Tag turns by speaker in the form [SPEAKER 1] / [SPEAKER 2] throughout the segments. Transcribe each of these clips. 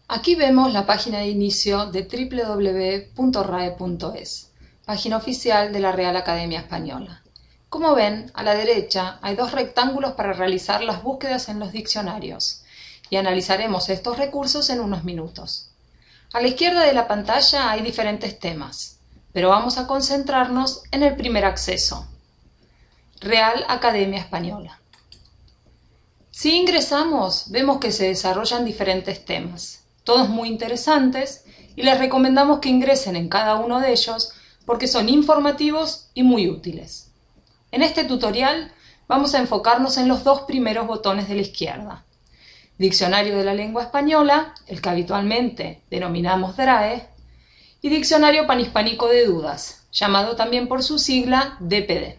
[SPEAKER 1] Aquí vemos la página de inicio de www.rae.es, página oficial de la Real Academia Española. Como ven, a la derecha hay dos rectángulos para realizar las búsquedas en los diccionarios y analizaremos estos recursos en unos minutos. A la izquierda de la pantalla hay diferentes temas, pero vamos a concentrarnos en el primer acceso, Real Academia Española. Si ingresamos, vemos que se desarrollan diferentes temas, todos muy interesantes, y les recomendamos que ingresen en cada uno de ellos porque son informativos y muy útiles. En este tutorial vamos a enfocarnos en los dos primeros botones de la izquierda. Diccionario de la Lengua Española, el que habitualmente denominamos DRAE, y Diccionario Panhispánico de Dudas, llamado también por su sigla DPD.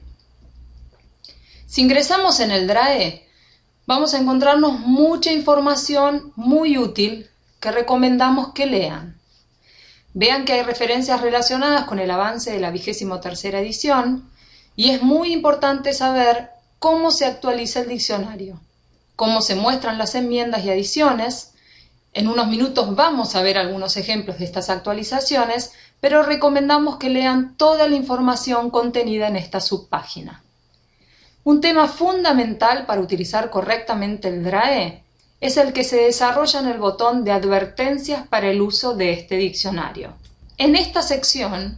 [SPEAKER 1] Si ingresamos en el DRAE, vamos a encontrarnos mucha información muy útil que recomendamos que lean. Vean que hay referencias relacionadas con el avance de la 23ª edición y es muy importante saber cómo se actualiza el diccionario, cómo se muestran las enmiendas y adiciones. En unos minutos vamos a ver algunos ejemplos de estas actualizaciones, pero recomendamos que lean toda la información contenida en esta subpágina. Un tema fundamental para utilizar correctamente el DRAE es el que se desarrolla en el botón de advertencias para el uso de este diccionario. En esta sección,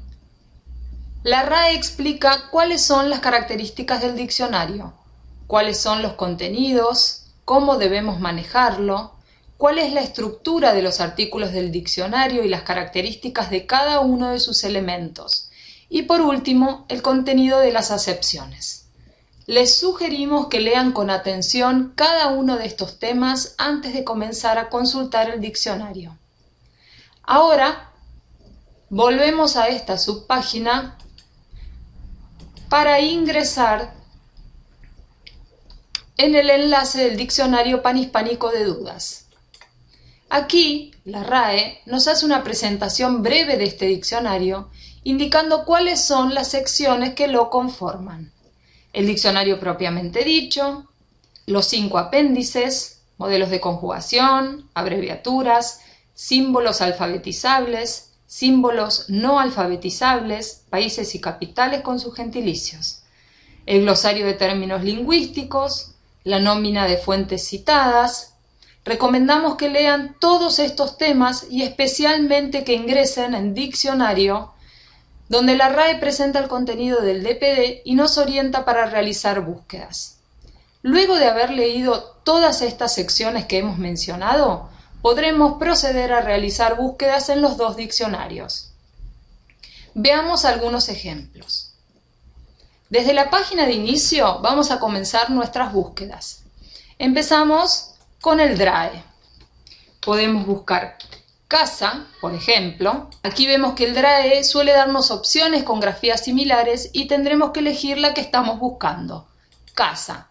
[SPEAKER 1] la RAE explica cuáles son las características del diccionario, cuáles son los contenidos, cómo debemos manejarlo, cuál es la estructura de los artículos del diccionario y las características de cada uno de sus elementos, y por último, el contenido de las acepciones. Les sugerimos que lean con atención cada uno de estos temas antes de comenzar a consultar el diccionario. Ahora, volvemos a esta subpágina para ingresar en el enlace del Diccionario Panhispánico de Dudas. Aquí, la RAE nos hace una presentación breve de este diccionario, indicando cuáles son las secciones que lo conforman. El diccionario propiamente dicho, los 5 apéndices, modelos de conjugación, abreviaturas, símbolos alfabetizables, símbolos no alfabetizables, países y capitales con sus gentilicios, el glosario de términos lingüísticos, la nómina de fuentes citadas. Recomendamos que lean todos estos temas y especialmente que ingresen en diccionario, donde la RAE presenta el contenido del DPD y nos orienta para realizar búsquedas. Luego de haber leído todas estas secciones que hemos mencionado, podremos proceder a realizar búsquedas en los dos diccionarios. Veamos algunos ejemplos. Desde la página de inicio vamos a comenzar nuestras búsquedas. Empezamos con el DRAE. Podemos buscar casa, por ejemplo. Aquí vemos que el DRAE suele darnos opciones con grafías similares y tendremos que elegir la que estamos buscando, casa.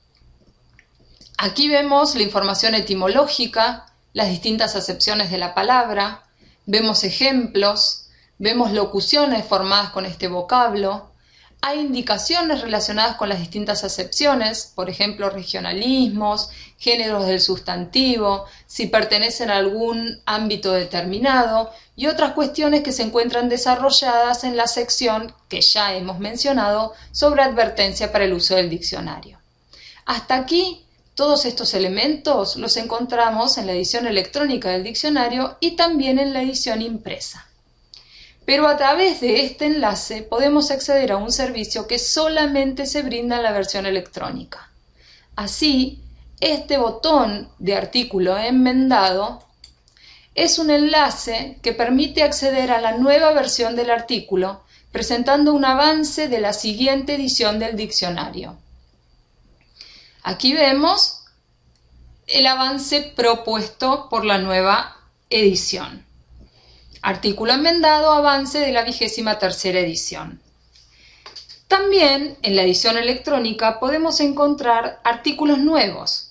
[SPEAKER 1] Aquí vemos la información etimológica, las distintas acepciones de la palabra, vemos ejemplos, vemos locuciones formadas con este vocablo, hay indicaciones relacionadas con las distintas acepciones, por ejemplo, regionalismos, géneros del sustantivo, si pertenecen a algún ámbito determinado y otras cuestiones que se encuentran desarrolladas en la sección que ya hemos mencionado sobre advertencia para el uso del diccionario. Hasta aquí, todos estos elementos los encontramos en la edición electrónica del diccionario y también en la edición impresa. Pero a través de este enlace podemos acceder a un servicio que solamente se brinda en la versión electrónica. Así, este botón de artículo enmendado es un enlace que permite acceder a la nueva versión del artículo, presentando un avance de la siguiente edición del diccionario. Aquí vemos el avance propuesto por la nueva edición. Artículo enmendado, avance de la 23ª edición. También en la edición electrónica podemos encontrar artículos nuevos.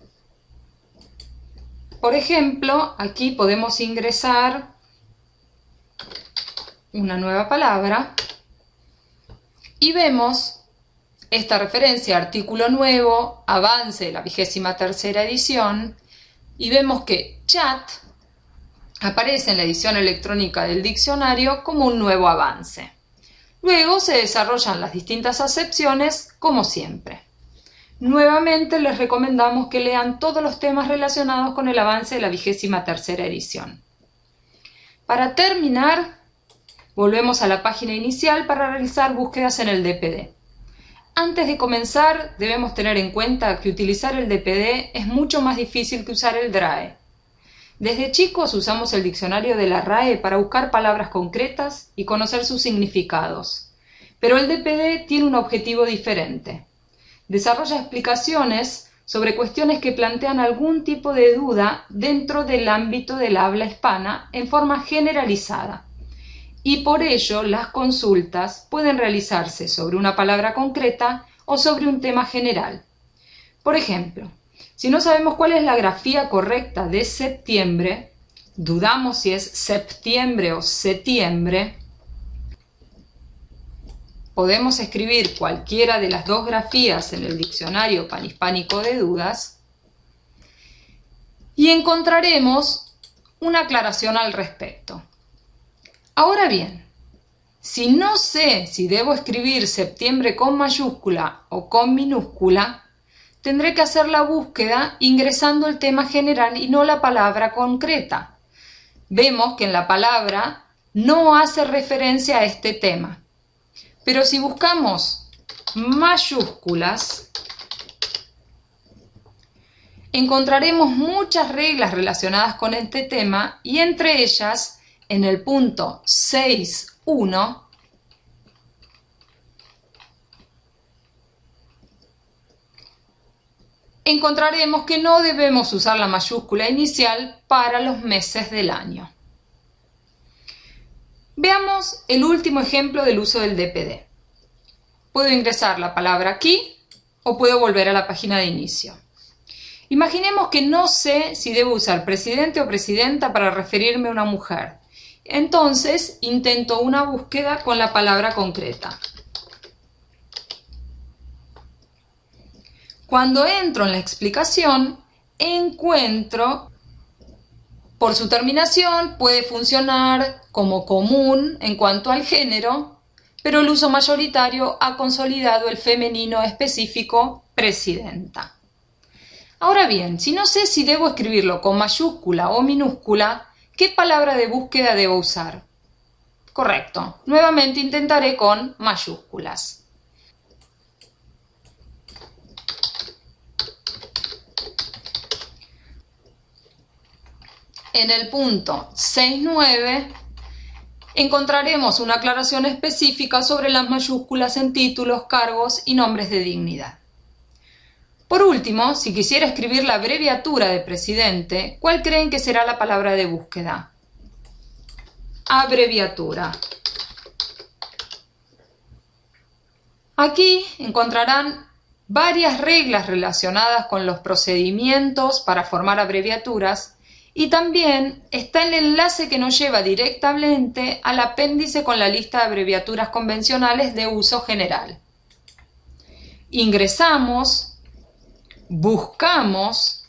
[SPEAKER 1] Por ejemplo, aquí podemos ingresar una nueva palabra y vemos esta referencia, artículo nuevo, avance de la 23ª edición, y vemos que chat Aparece en la edición electrónica del diccionario como un nuevo avance. Luego se desarrollan las distintas acepciones como siempre. Nuevamente les recomendamos que lean todos los temas relacionados con el avance de la 23ª edición. Para terminar, volvemos a la página inicial para realizar búsquedas en el DPD. Antes de comenzar, debemos tener en cuenta que utilizar el DPD es mucho más difícil que usar el DRAE. Desde chicos usamos el diccionario de la RAE para buscar palabras concretas y conocer sus significados. Pero el DPD tiene un objetivo diferente. Desarrolla explicaciones sobre cuestiones que plantean algún tipo de duda dentro del ámbito del habla hispana en forma generalizada. Y por ello las consultas pueden realizarse sobre una palabra concreta o sobre un tema general. Por ejemplo, si no sabemos cuál es la grafía correcta de septiembre, dudamos si es septiembre o setiembre, podemos escribir cualquiera de las dos grafías en el diccionario panhispánico de dudas y encontraremos una aclaración al respecto. Ahora bien, si no sé si debo escribir septiembre con mayúscula o con minúscula, tendré que hacer la búsqueda ingresando el tema general y no la palabra concreta. Vemos que en la palabra no hace referencia a este tema. Pero si buscamos mayúsculas, encontraremos muchas reglas relacionadas con este tema y entre ellas, en el punto 6.1, encontraremos que no debemos usar la mayúscula inicial para los meses del año. Veamos el último ejemplo del uso del DPD. Puedo ingresar la palabra aquí o puedo volver a la página de inicio. Imaginemos que no sé si debo usar presidente o presidenta para referirme a una mujer. Entonces intento una búsqueda con la palabra concreta. Cuando entro en la explicación, encuentro, por su terminación, puede funcionar como común en cuanto al género, pero el uso mayoritario ha consolidado el femenino específico presidenta. Ahora bien, si no sé si debo escribirlo con mayúscula o minúscula, ¿qué palabra de búsqueda debo usar? Correcto, nuevamente intentaré con mayúsculas. En el punto 6.9 encontraremos una aclaración específica sobre las mayúsculas en títulos, cargos y nombres de dignidad. Por último, si quisiera escribir la abreviatura de presidente, ¿cuál creen que será la palabra de búsqueda? Abreviatura. Aquí encontrarán varias reglas relacionadas con los procedimientos para formar abreviaturas y también está el enlace que nos lleva directamente al apéndice con la lista de abreviaturas convencionales de uso general. Ingresamos, buscamos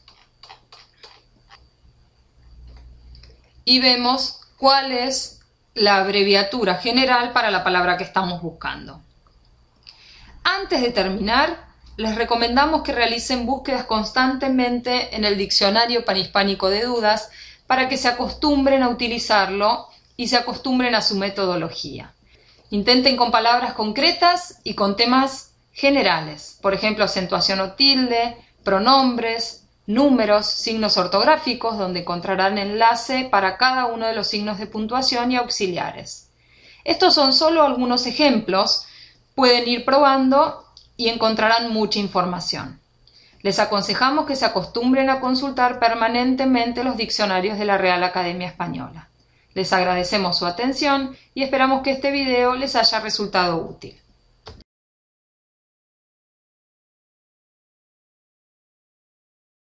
[SPEAKER 1] y vemos cuál es la abreviatura general para la palabra que estamos buscando. Antes de terminar, les recomendamos que realicen búsquedas constantemente en el diccionario panhispánico de dudas para que se acostumbren a utilizarlo y se acostumbren a su metodología. Intenten con palabras concretas y con temas generales, por ejemplo, acentuación o tilde, pronombres, números, signos ortográficos, donde encontrarán enlace para cada uno de los signos de puntuación y auxiliares. Estos son solo algunos ejemplos, pueden ir probando y encontrarán mucha información. Les aconsejamos que se acostumbren a consultar permanentemente los diccionarios de la Real Academia Española. Les agradecemos su atención y esperamos que este video les haya resultado útil.